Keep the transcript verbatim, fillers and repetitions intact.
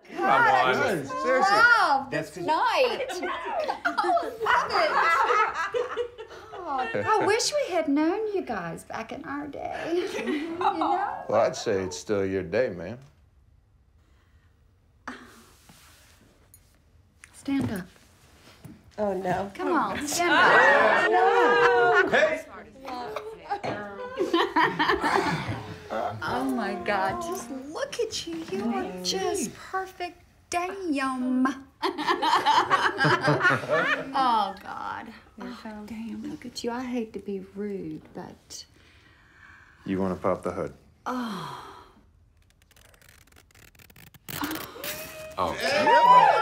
Come on. Seriously. Wow, this night. Oh, love it. Oh, I wish we had known you guys back in our day. You know? Well, I'd say it's still your day, ma'am. Stand up. Oh, no. Come on, stand up. No. Hey! Oh, my God. Just look at you. You are just perfect. Damn. Oh, God. Oh, damn, look at you. I hate to be rude, but... You want to pop the hood? Oh. Oh.